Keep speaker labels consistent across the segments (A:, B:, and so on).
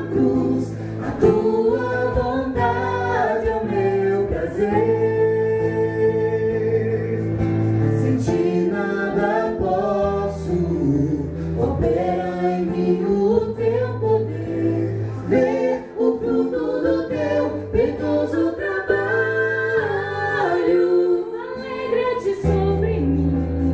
A: cruz, a tua vontade é o meu prazer. Sem ti nada posso, opera em mim o teu poder. Ver o fruto do teu piedoso trabalho. Alegra-te sobre mim,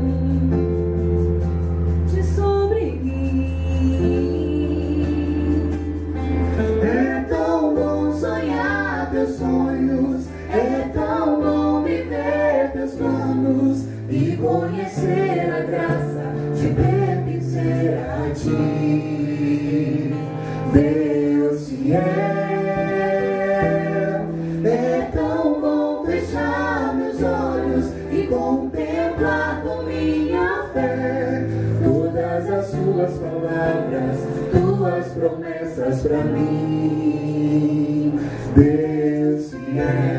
A: É tão bom sonhar teus sonhos, é tão bom viver teus planos e conhecer a graça de pertencer a ti, Deus fiel. É tão bom fechar meus olhos e contemplar com minha fé todas as suas palavras, tuas promessas pra mim, Deus fiel.